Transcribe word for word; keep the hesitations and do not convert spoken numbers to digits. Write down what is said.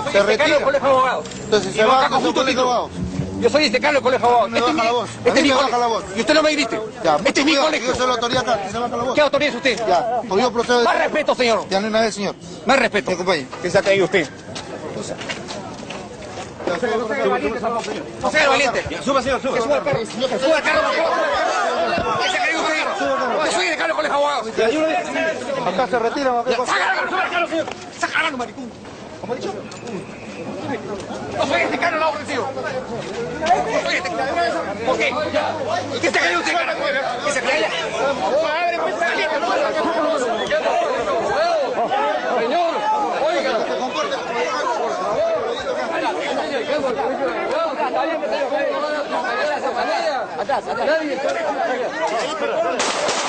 soy el decano del colegio de abogados. Entonces se va a su colegio de abogados. Yo soy el decano del colegio de abogados. Me baja la voz. Este es mi colegio. Y usted no me grite. Este es mi colegio. Yo soy la autoridad acá, que se baja la voz. ¿Qué autoridad es usted? Ya, pues yo procedo. Más respeto, señor. Ya no hay nada, señor. Más respeto. Me acompañe. ¿Qué se ha caído usted? No sea el valiente. Suba, señor, suba. Que suba el carro. Que suba el carro. ¿Qué se ha caído usted? Yo soy el decano del colegio de abogados. Acá se retiran, acá. ¡Sácalo, sube el carro, señor! ¡Sácalo, maricón! ¿Cómo ha dicho? No soy este cano, no, recibo. No soy este cano. ¿Por qué? ¿Qué se cayó usted, cara? ¿Qué se cayó? ¡Abre, pues, saliente! Señor, oiga. Atrás, atrás.